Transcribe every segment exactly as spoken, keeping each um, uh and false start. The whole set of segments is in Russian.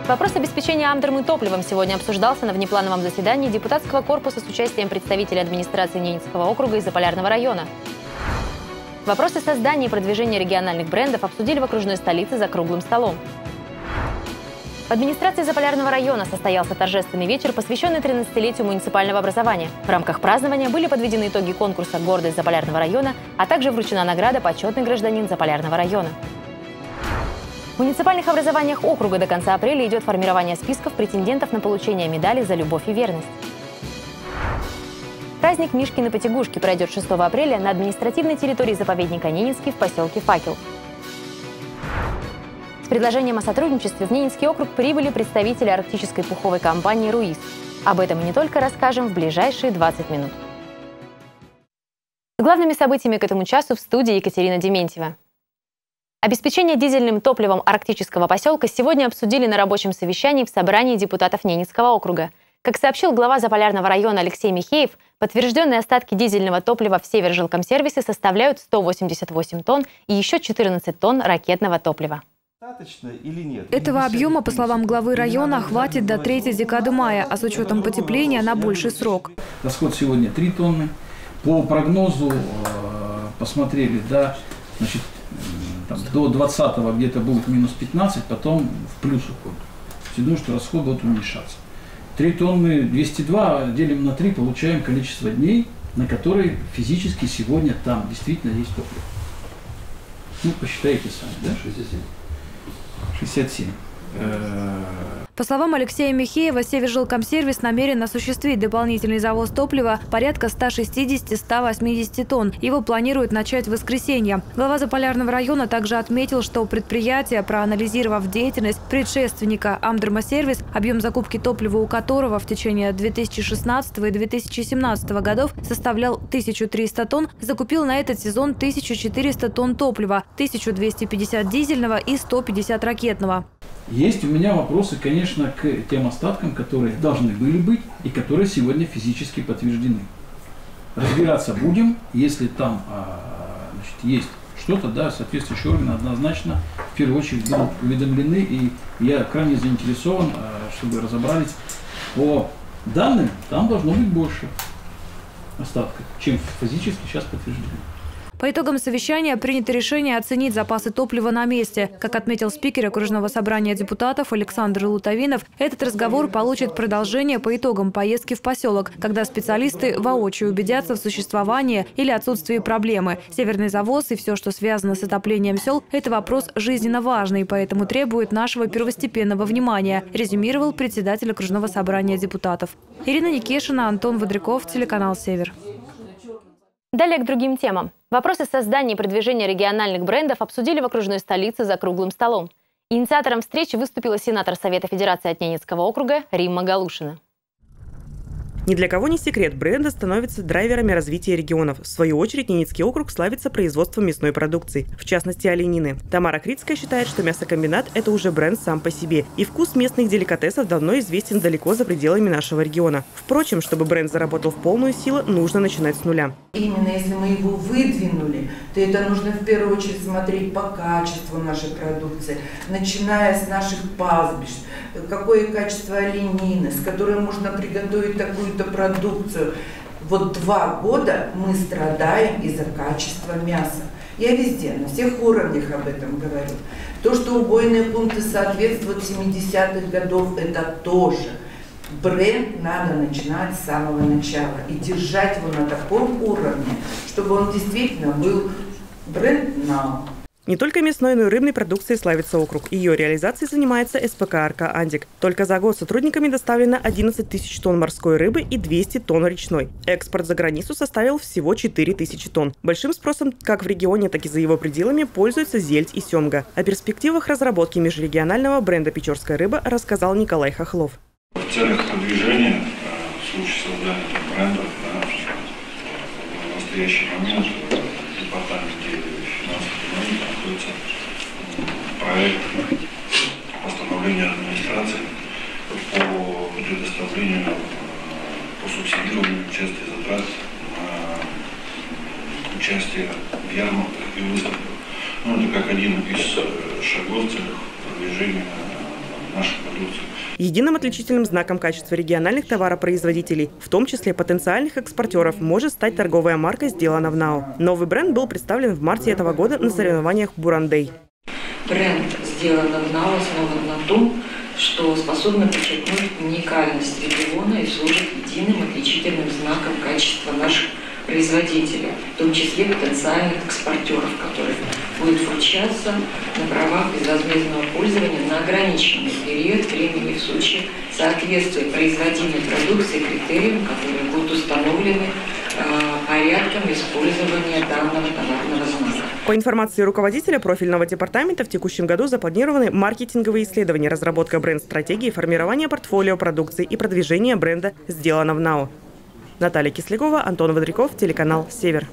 Вопрос обеспечения Амдермы топливом сегодня обсуждался на внеплановом заседании депутатского корпуса с участием представителей администрации Ненецкого округа и Заполярного района. Вопросы создания и продвижения региональных брендов обсудили в окружной столице за круглым столом. В администрации Заполярного района состоялся торжественный вечер, посвященный тринадцатилетию муниципального образования. В рамках празднования были подведены итоги конкурса «Гордость Заполярного района», а также вручена награда «Почетный гражданин Заполярного района». В муниципальных образованиях округа до конца апреля идет формирование списков претендентов на получение медали за любовь и верность. Праздник Мишкины потягушки пройдет шестого апреля на административной территории заповедника Ненецкий в поселке Факел. С предложением о сотрудничестве в Ненецкий округ прибыли представители арктической пуховой компании «Руис». Об этом и не только расскажем в ближайшие двадцать минут. С главными событиями к этому часу в студии Екатерина Дементьева. Обеспечение дизельным топливом арктического поселка сегодня обсудили на рабочем совещании в собрании депутатов Ненецкого округа. Как сообщил глава Заполярного района Алексей Михеев, подтвержденные остатки дизельного топлива в Севержилкомсервисе составляют сто восемьдесят восемь тонн и еще четырнадцать тонн ракетного топлива. Или нет? Этого объема, по словам главы района, хватит до третьей декады мая, а с учетом потепления на больший срок. Расход сегодня три тонны. По прогнозу посмотрели, да, значит, там, до двадцатого где-то будет минус пятнадцать, потом в плюс уходит. Я думаю, что расход будет уменьшаться. три тонны двести два делим на три, получаем количество дней, на которые физически сегодня там действительно есть топливо. Ну, посчитайте сами, да? шестьдесят семь. шестьдесят семь. По словам Алексея Михеева, Севержилкомсервис намерен осуществить дополнительный завоз топлива порядка ста шестидесяти — ста восьмидесяти тонн. Его планируют начать в воскресенье. Глава Заполярного района также отметил, что предприятие, проанализировав деятельность предшественника Амдерма-сервис, объем закупки топлива у которого в течение две тысячи шестнадцатого и две тысячи семнадцатого годов составлял тысячу триста тонн, закупил на этот сезон тысячу четыреста тонн топлива, тысячу двести пятьдесят дизельного и сто пятьдесят ракетного. Есть у меня вопросы, конечно, к тем остаткам, которые должны были быть и которые сегодня физически подтверждены. Разбираться будем, если там значит, есть что-то, да, соответствующие органы однозначно в первую очередь будут уведомлены, и я крайне заинтересован, чтобы разобрались по данным, там должно быть больше остатков, чем физически сейчас подтверждены. По итогам совещания принято решение оценить запасы топлива на месте. Как отметил спикер окружного собрания депутатов Александр Лутовинов, этот разговор получит продолжение по итогам поездки в поселок, когда специалисты воочию убедятся в существовании или отсутствии проблемы. Северный завоз и все, что связано с отоплением сел – это вопрос жизненно важный, поэтому требует нашего первостепенного внимания, резюмировал председатель окружного собрания депутатов. Ирина Никешина, Антон Водряков, телеканал «Север». Далее к другим темам. Вопросы создания и продвижения региональных брендов обсудили в окружной столице за круглым столом. Инициатором встречи выступила сенатор Совета Федерации от Ненецкого округа Римма Галушина. Ни для кого не секрет, бренды становятся драйверами развития регионов. В свою очередь, Ненецкий округ славится производством мясной продукции, в частности оленины. Тамара Крицкая считает, что мясокомбинат – это уже бренд сам по себе. И вкус местных деликатесов давно известен далеко за пределами нашего региона. Впрочем, чтобы бренд заработал в полную силу, нужно начинать с нуля. Именно если мы его выдвинули, то это нужно в первую очередь смотреть по качеству нашей продукции, начиная с наших пастбищ, какое качество оленины, с которой можно приготовить такую продукцию. Вот два года мы страдаем из-за качества мяса. Я везде, на всех уровнях об этом говорю. То, что убойные пункты соответствуют семидесятых годов, это тоже. Бренд надо начинать с самого начала и держать его на таком уровне, чтобы он действительно был бренд now. Не только мясной, но и рыбной продукцией славится округ. Ее реализацией занимается эс пэ ка «Арка Андик». Только за год сотрудниками доставлено одиннадцать тысяч тонн морской рыбы и двести тонн речной. Экспорт за границу составил всего четыре тысячи тонн. Большим спросом как в регионе, так и за его пределами пользуются зельдь и семга. О перспективах разработки межрегионального бренда «Печорская рыба» рассказал Николай Хохлов. В целях продвижения, в случае создания брендов, да, в настоящий момент в департаменте финансов экономики находится проект постановления администрации по предоставлению, по субсидированию участия затрат на участие в ярмарках и выставках. Ну, это как один из шагов в целях продвижения нашу продукцию. Единым отличительным знаком качества региональных товаропроизводителей, в том числе потенциальных экспортеров, может стать торговая марка «Сделано в НАО». Новый бренд был представлен в марте этого года на соревнованиях «Бурандей». Бренд «Сделано в НАО» основан на том, что способно подчеркнуть уникальность региона и служит единым отличительным знаком качества наших производителей, в том числе потенциальных экспортеров, которые будут вручаться на правах безвозмездного пользования на ограниченный период времени в случае соответствия производимой продукции критериям, которые будут установлены э, порядком использования данного товарного знака. По информации руководителя профильного департамента, в текущем году запланированы маркетинговые исследования, разработка бренд-стратегии, формирование портфолио продукции и продвижение бренда «Сделано в НАО». Наталья Кислякова, Антон Водряков, телеканал «Север».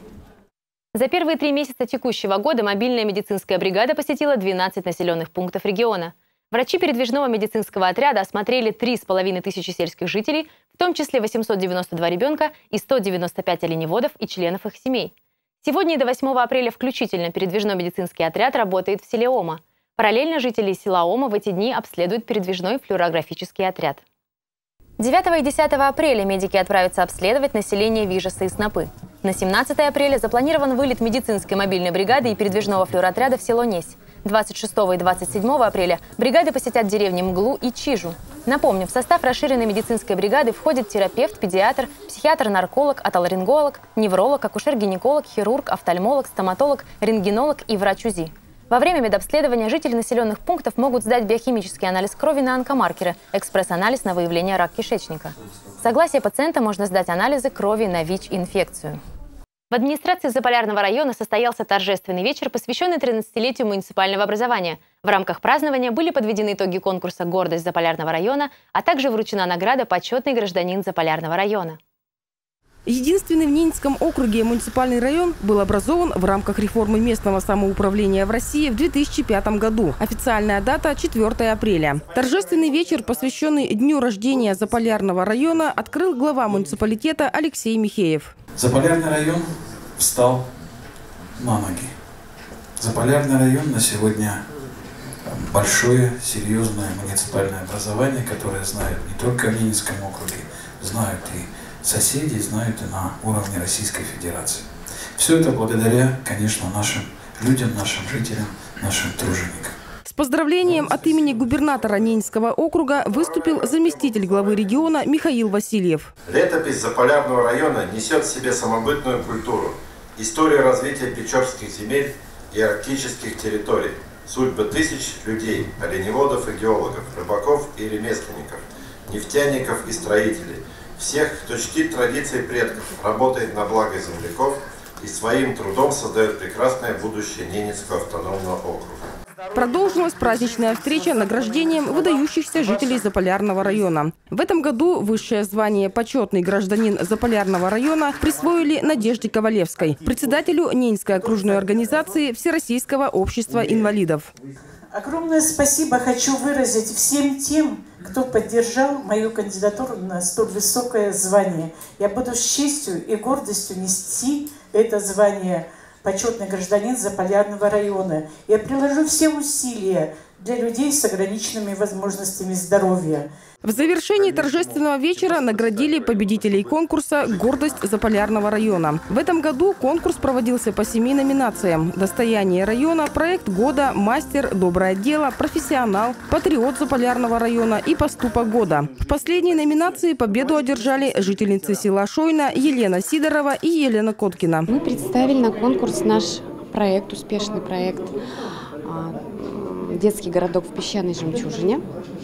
За первые три месяца текущего года мобильная медицинская бригада посетила двенадцать населенных пунктов региона. Врачи передвижного медицинского отряда осмотрели три с половиной тысячи сельских жителей, в том числе восемьсот девяносто два ребенка и сто девяносто пять оленеводов и членов их семей. Сегодня и до восьмого апреля включительно передвижной медицинский отряд работает в селе Ома. Параллельно жители села Ома в эти дни обследуют передвижной флюорографический отряд. девятого и десятого апреля медики отправятся обследовать население Вижеса и Снопы. На семнадцатое апреля запланирован вылет медицинской мобильной бригады и передвижного флюоротряда в село Несь. двадцать шестого и двадцать седьмого апреля бригады посетят деревни Мглу и Чижу. Напомню, в состав расширенной медицинской бригады входит терапевт, педиатр, психиатр-нарколог, отоларинголог, невролог, акушер-гинеколог, хирург, офтальмолог, стоматолог, рентгенолог и врач УЗИ. Во время медобследования жители населенных пунктов могут сдать биохимический анализ крови на онкомаркеры, экспресс-анализ на выявление рака кишечника. С согласия пациента можно сдать анализы крови на ВИЧ-инфекцию. В администрации Заполярного района состоялся торжественный вечер, посвященный тринадцатилетию муниципального образования. В рамках празднования были подведены итоги конкурса «Гордость Заполярного района», а также вручена награда «Почетный гражданин Заполярного района». Единственный в Ненецком округе муниципальный район был образован в рамках реформы местного самоуправления в России в две тысячи пятом году. Официальная дата – четвёртое апреля. Торжественный вечер, посвященный дню рождения Заполярного района, открыл глава муниципалитета Алексей Михеев. Заполярный район встал на ноги. Заполярный район на сегодня большое, серьезное муниципальное образование, которое знают не только в Ненецком округе, знают и соседи, знают и на уровне Российской Федерации. Все это благодаря, конечно, нашим людям, нашим жителям, нашим труженикам. С поздравлением от имени губернатора Ненецкого округа выступил заместитель главы региона Михаил Васильев. Летопись Заполярного района несет в себе самобытную культуру, историю развития печорских земель и арктических территорий, судьбы тысяч людей, оленеводов и геологов, рыбаков и ремесленников, нефтяников и строителей, всех, кто чтит традиции предков, работает на благо земляков и своим трудом создает прекрасное будущее Ненецкого автономного округа. Продолжилась праздничная встреча награждением выдающихся жителей Заполярного района. В этом году высшее звание «Почетный гражданин Заполярного района» присвоили Надежде Ковалевской, председателю Ненецкой окружной организации Всероссийского общества инвалидов. Огромное спасибо хочу выразить всем тем, кто поддержал мою кандидатуру на столь высокое звание. Я буду с честью и гордостью нести это звание «Почетный гражданин Заполярного района». Я приложу все усилия для людей с ограниченными возможностями здоровья. В завершении торжественного вечера наградили победителей конкурса «Гордость Заполярного района». В этом году конкурс проводился по семи номинациям: «Достояние района», «Проект года», «Мастер», «Доброе дело», «Профессионал», «Патриот Заполярного района» и «Поступок года». В последней номинации победу одержали жительницы села Шойна Елена Сидорова и Елена Коткина. Мы представили на конкурс наш проект, успешный проект «Детский городок в песчаной жемчужине».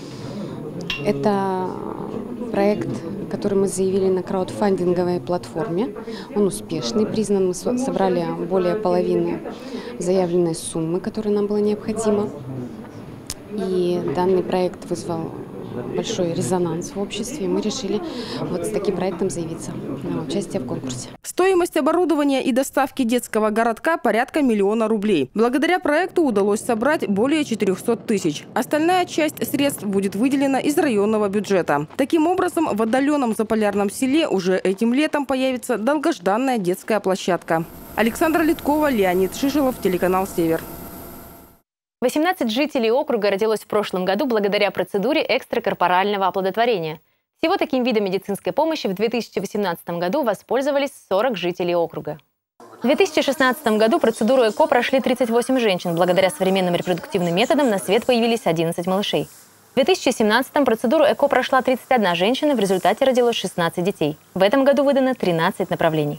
Это проект, который мы заявили на краудфандинговой платформе. Он успешный, признан. Мы собрали более половины заявленной суммы, которая нам была необходима. И данный проект вызвал большой резонанс в обществе, и мы решили вот с таким проектом заявиться на участие в конкурсе. Стоимость оборудования и доставки детского городка порядка миллиона рублей. Благодаря проекту удалось собрать более четырёхсот тысяч. Остальная часть средств будет выделена из районного бюджета. Таким образом, в отдаленном Заполярном селе уже этим летом появится долгожданная детская площадка. Александра Литкова, Леонид Шишелов, телеканал «Север». восемнадцать жителей округа родилось в прошлом году благодаря процедуре экстракорпорального оплодотворения. Всего таким видом медицинской помощи в две тысячи восемнадцатом году воспользовались сорок жителей округа. В две тысячи шестнадцатом году процедуру ЭКО прошли тридцать восемь женщин. Благодаря современным репродуктивным методам на свет появились одиннадцать малышей. В две тысячи семнадцатом процедуру ЭКО прошла тридцать одна женщина, в результате родилось шестнадцать детей. В этом году выдано тринадцать направлений.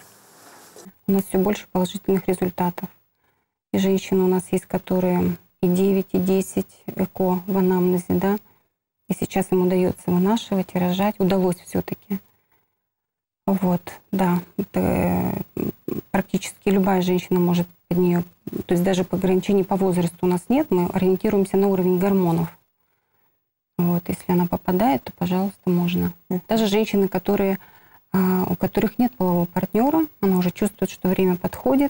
У нас все больше положительных результатов. И женщины у нас есть, которые и девять, и десять ЭКО в анамнезе, да. И сейчас им удается вынашивать и рожать. Удалось все-таки. Вот, да. Это практически любая женщина может под нее... То есть даже по ограничению по возрасту у нас нет. Мы ориентируемся на уровень гормонов. Вот, если она попадает, то, пожалуйста, можно. Даже женщины, которые, у которых нет полового партнера, она уже чувствует, что время подходит,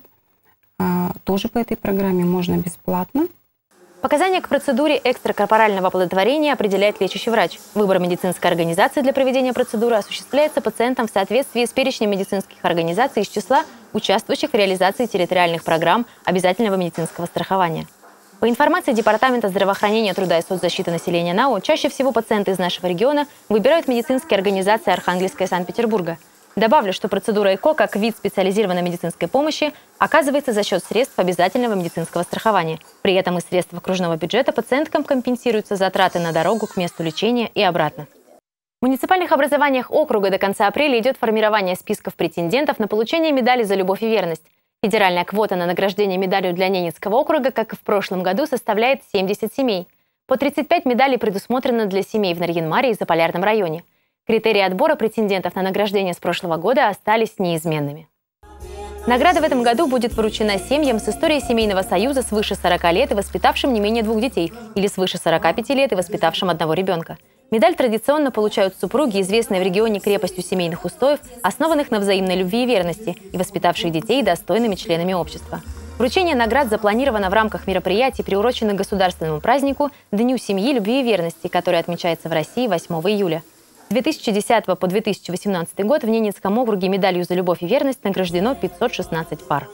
тоже по этой программе можно бесплатно. Показания к процедуре экстракорпорального оплодотворения определяет лечащий врач. Выбор медицинской организации для проведения процедуры осуществляется пациентом в соответствии с перечнем медицинских организаций из числа участвующих в реализации территориальных программ обязательного медицинского страхования. По информации Департамента здравоохранения, труда и соцзащиты населения НАУ, чаще всего пациенты из нашего региона выбирают медицинские организации Архангельска и Санкт-Петербурга. Добавлю, что процедура ЭКО как вид специализированной медицинской помощи оказывается за счет средств обязательного медицинского страхования. При этом из средств окружного бюджета пациенткам компенсируются затраты на дорогу к месту лечения и обратно. В муниципальных образованиях округа до конца апреля идет формирование списков претендентов на получение медали за любовь и верность. Федеральная квота на награждение медалью для Ненецкого округа, как и в прошлом году, составляет семьдесят семей. По тридцать пять медалей предусмотрено для семей в Нарьян-Маре и Заполярном районе. Критерии отбора претендентов на награждение с прошлого года остались неизменными. Награда в этом году будет вручена семьям с историей семейного союза свыше сорока лет и воспитавшим не менее двух детей, или свыше сорока пяти лет и воспитавшим одного ребенка. Медаль традиционно получают супруги, известные в регионе крепостью семейных устоев, основанных на взаимной любви и верности, и воспитавшие детей достойными членами общества. Вручение наград запланировано в рамках мероприятий, приуроченных государственному празднику Дню семьи, любви и верности, который отмечается в России восьмого июля. С две тысячи десятого по две тысячи восемнадцатый год в Ненецком округе медалью за любовь и верность награждено пятьсот шестнадцать пар.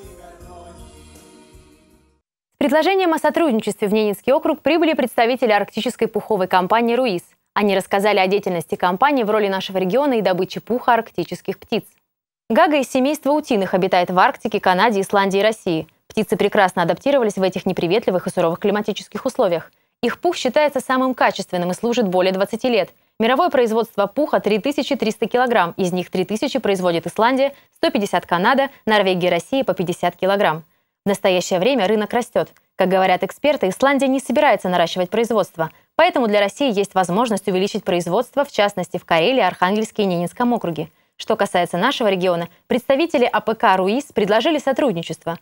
С предложением о сотрудничестве в Ненецкий округ прибыли представители арктической пуховой компании «Руис». Они рассказали о деятельности компании в роли нашего региона и добыче пуха арктических птиц. Гага из семейства утиных обитает в Арктике, Канаде, Исландии и России. Птицы прекрасно адаптировались в этих неприветливых и суровых климатических условиях. Их пух считается самым качественным и служит более двадцати лет. Мировое производство пуха – три тысячи триста килограмм, из них три тысячи производит Исландия, сто пятьдесят Канада, Норвегия и Россия по пятьдесят килограмм. В настоящее время рынок растет. Как говорят эксперты, Исландия не собирается наращивать производство, поэтому для России есть возможность увеличить производство, в частности в Карелии, Архангельске и Ненецком округе. Что касается нашего региона, представители АПК «Руис» предложили сотрудничество.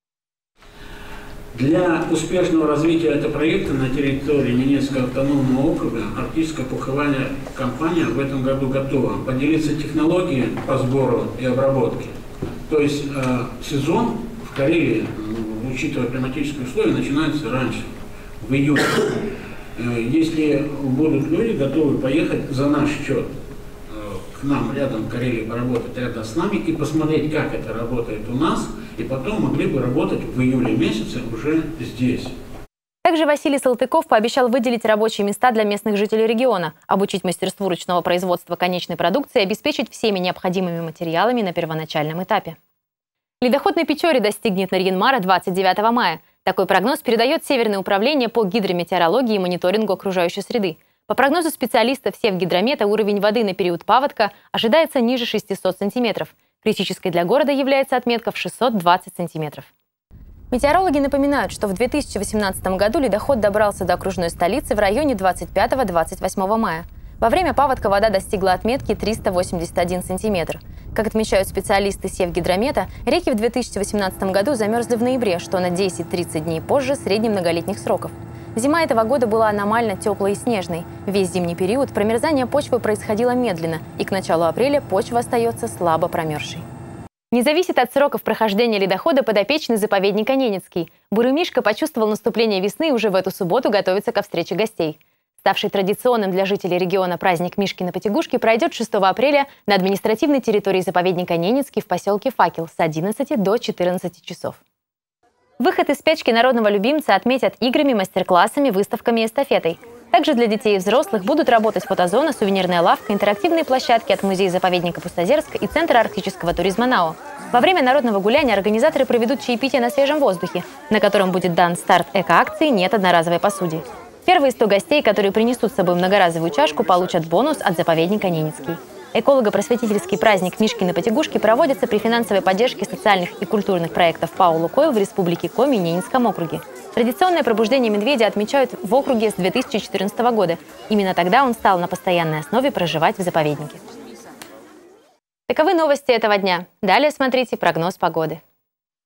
Для успешного развития этого проекта на территории Ненецкого автономного округа арктическая пуховая компания в этом году готова поделиться технологией по сбору и обработке. То есть э, сезон в Карелии, учитывая климатические условия, начинается раньше, в июле. Э, если будут люди готовы поехать за наш счет к нам рядом в Карелии, поработать рядом с нами и посмотреть, как это работает у нас, и потом могли бы работать в июле месяце уже здесь. Также Василий Салтыков пообещал выделить рабочие места для местных жителей региона, обучить мастерству ручного производства конечной продукции и обеспечить всеми необходимыми материалами на первоначальном этапе. Ледоход на Печоре достигнет Нарьян-Мара двадцать девятого мая. Такой прогноз передает Северное управление по гидрометеорологии и мониторингу окружающей среды. По прогнозу специалистов Севгидромета, уровень воды на период паводка ожидается ниже шестисот сантиметров. Критической для города является отметка в шестьсот двадцать сантиметров. Метеорологи напоминают, что в две тысячи восемнадцатом году ледоход добрался до окружной столицы в районе двадцать пятого — двадцать восьмого мая. Во время паводка вода достигла отметки триста восемьдесят один сантиметр. Как отмечают специалисты Севгидромета, реки в две тысячи восемнадцатом году замерзли в ноябре, что на десять-тридцать дней позже среднемноголетних сроков. Зима этого года была аномально теплой и снежной. Весь зимний период промерзание почвы происходило медленно, и к началу апреля почва остается слабо промерзшей. Не зависит от сроков прохождения ледохода подопечный заповедника Ненецкий. Бурый Мишка почувствовал наступление весны и уже в эту субботу готовится ко встрече гостей. Ставший традиционным для жителей региона праздник Мишкина потягушки пройдет шестого апреля на административной территории заповедника Ненецкий в поселке Факел с одиннадцати до четырнадцати часов. Выход из печки народного любимца отметят играми, мастер-классами, выставками и эстафетой. Также для детей и взрослых будут работать фотозона, сувенирная лавка, интерактивные площадки от музея-заповедника Пустозерск и Центра арктического туризма НАО. Во время народного гуляния организаторы проведут чаепитие на свежем воздухе, на котором будет дан старт эко-акции «Нет одноразовой посуде». Первые сто гостей, которые принесут с собой многоразовую чашку, получат бонус от заповедника Ненецкий. Эколого-просветительский праздник «Мишкины потягушки» проводится при финансовой поддержке социальных и культурных проектов ПАО «Лукойл» в Республике Коми и Ненецком округе. Традиционное пробуждение медведя отмечают в округе с две тысячи четырнадцатого года. Именно тогда он стал на постоянной основе проживать в заповеднике. Таковы новости этого дня. Далее смотрите прогноз погоды.